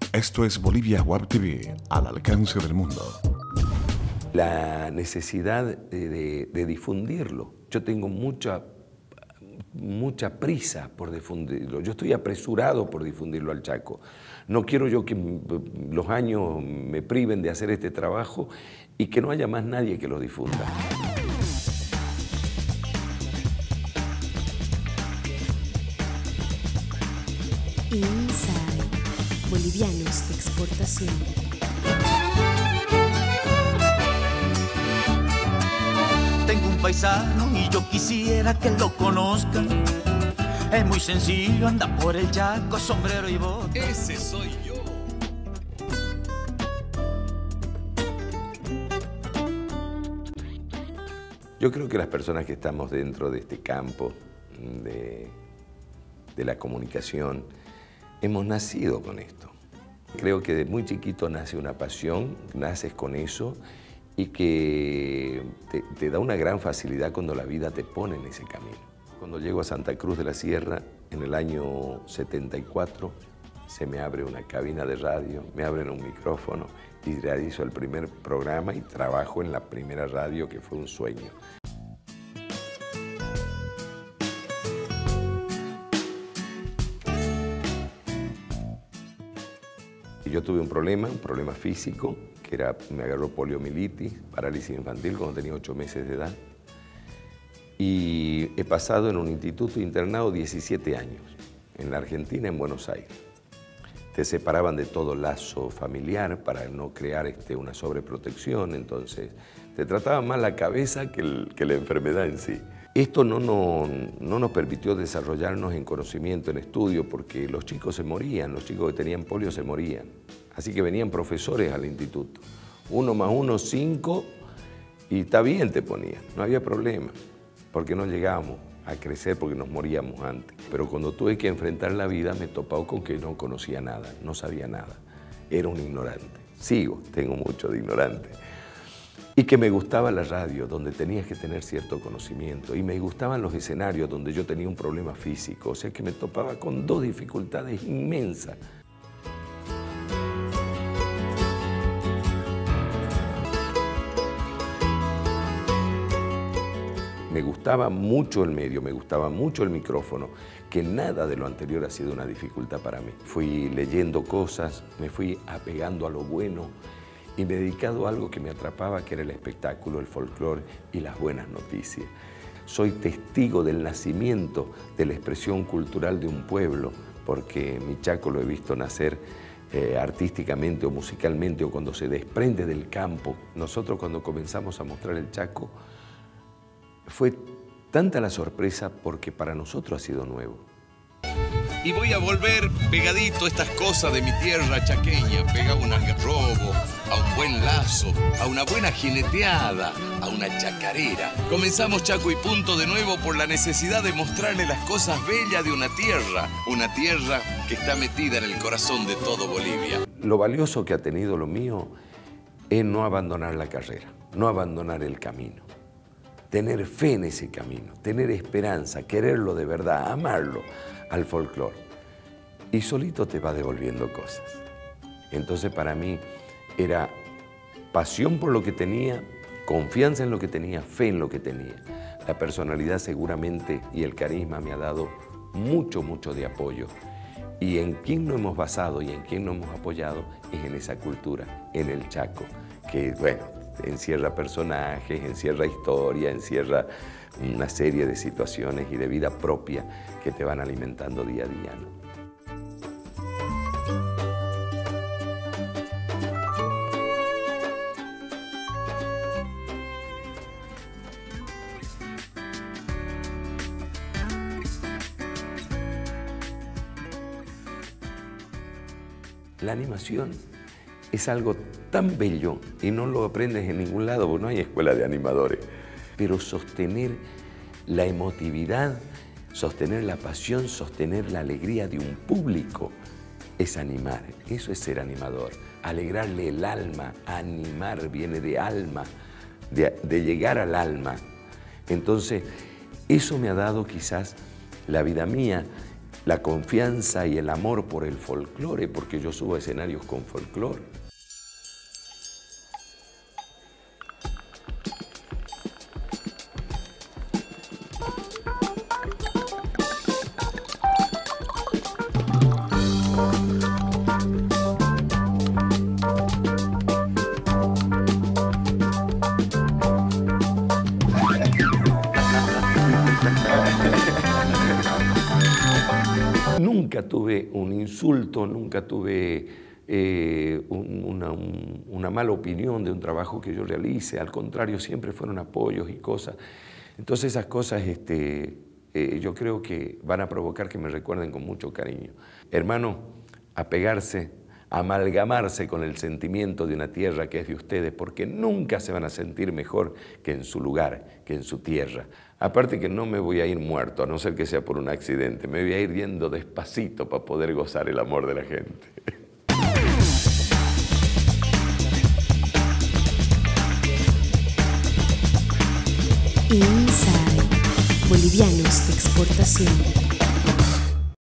Esto es Bolivia Web TV, al alcance del mundo. La necesidad de difundirlo. Yo tengo mucha prisa por difundirlo. Yo estoy apresurado por difundirlo al Chaco. No quiero yo que los años me priven de hacer este trabajo y que no haya más nadie que lo difunda. Inside, bolivianos de exportación. Tengo un paisano y yo quisiera que lo conozcan. Es muy sencillo, anda por el Chaco, sombrero y bota. Ese soy yo. Yo creo que las personas que estamos dentro de este campo de la comunicación hemos nacido con esto. Creo que de muy chiquito nace una pasión, naces con eso y que te da una gran facilidad cuando la vida te pone en ese camino. Cuando llego a Santa Cruz de la Sierra, en el año 74, se me abre una cabina de radio, me abren un micrófono y realizo el primer programa y trabajo en la primera radio, que fue un sueño. Yo tuve un problema físico, que me agarró poliomielitis, parálisis infantil cuando tenía 8 meses de edad. Y he pasado en un instituto internado 17 años, en la Argentina, en Buenos Aires. Te separaban de todo lazo familiar para no crear una sobreprotección, entonces te trataban más la cabeza que la enfermedad en sí. Esto no nos permitió desarrollarnos en conocimiento, en estudio, porque los chicos se morían, los chicos que tenían polio se morían. Así que venían profesores al instituto. 1 más 1, 5, y está bien te ponían, no había problema, porque no llegábamos a crecer porque nos moríamos antes. Pero cuando tuve que enfrentar la vida me he topado con que no conocía nada, no sabía nada. Era un ignorante. Tengo mucho de ignorante. Y que me gustaba la radio, donde tenías que tener cierto conocimiento. Y me gustaban los escenarios donde yo tenía un problema físico. O sea que me topaba con 2 dificultades inmensas. Me gustaba mucho el medio, me gustaba mucho el micrófono, que nada de lo anterior ha sido una dificultad para mí. Fui leyendo cosas, me fui apegando a lo bueno y me he dedicado a algo que me atrapaba, que era el espectáculo, el folclore y las buenas noticias. Soy testigo del nacimiento de la expresión cultural de un pueblo, porque mi Chaco lo he visto nacer artísticamente o musicalmente, o cuando se desprende del campo. Nosotros cuando comenzamos a mostrar el Chaco, fue tanta la sorpresa porque para nosotros ha sido nuevo. Y voy a volver pegadito a estas cosas de mi tierra chaqueña, pegado a un algarrobo, a un buen lazo, a una buena jineteada, a una chacarera. Comenzamos Chaco y Punto de nuevo por la necesidad de mostrarle las cosas bellas de una tierra que está metida en el corazón de todo Bolivia. Lo valioso que ha tenido lo mío es no abandonar la carrera, no abandonar el camino. Tener fe en ese camino, tener esperanza, quererlo de verdad, amarlo al folclore. Y solito te va devolviendo cosas. Entonces para mí era pasión por lo que tenía, confianza en lo que tenía, fe en lo que tenía. La personalidad seguramente y el carisma me ha dado mucho de apoyo. Y en quién nos hemos basado y en quién nos hemos apoyado es en esa cultura, en el Chaco, que bueno, encierra personajes, encierra historia, encierra una serie de situaciones y de vida propia que te van alimentando día a día, ¿no? La animación es algo tan bello y no lo aprendes en ningún lado porque no hay escuela de animadores. Pero sostener la emotividad, sostener la pasión, sostener la alegría de un público es animar. Eso es ser animador. Alegrarle el alma, animar viene de alma, de llegar al alma. Entonces, eso me ha dado quizás la vida mía, la confianza y el amor por el folclore, porque yo subo a escenarios con folclore. Nunca tuve un insulto, nunca tuve una mala opinión de un trabajo que yo realice, al contrario, siempre fueron apoyos y cosas. Entonces esas cosas yo creo que van a provocar que me recuerden con mucho cariño. Hermano, apegarse, amalgamarse con el sentimiento de una tierra que es de ustedes, porque nunca se van a sentir mejor que en su lugar, que en su tierra. Aparte que no me voy a ir muerto, a no ser que sea por un accidente, me voy a ir yendo despacito para poder gozar el amor de la gente. Inside, bolivianos de exportación.